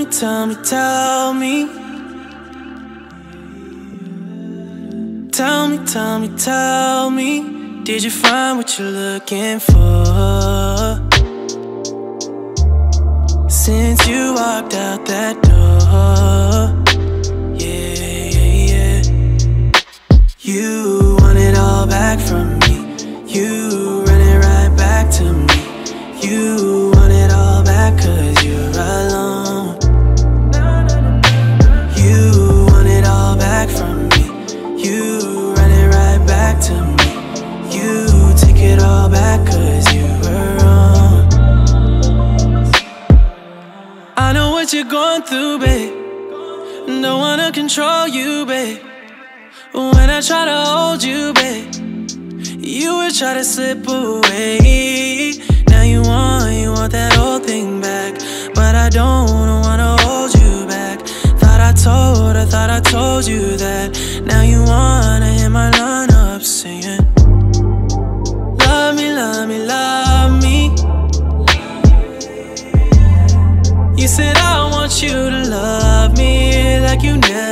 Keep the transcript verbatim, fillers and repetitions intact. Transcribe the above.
tell me, tell me. Tell me, tell me, tell me. Did you find what you're looking for? Since you walked out that door, yeah, yeah, yeah. You want it all back from me. You run it right back to me. You want it all back cause you're alone. You want it all back from me. You run it right back to me. You take it all back cause you were wrong. I know what you're going through, babe. Don't wanna control you, babe. When I try to hold you, babe, you would try to slip away. Now you want, you want that old thing back, but I don't wanna hold you back. Thought I told, I thought I told you that. Now you wanna hear my line up singing, love me, love me, love me. You said I want you to love me like you never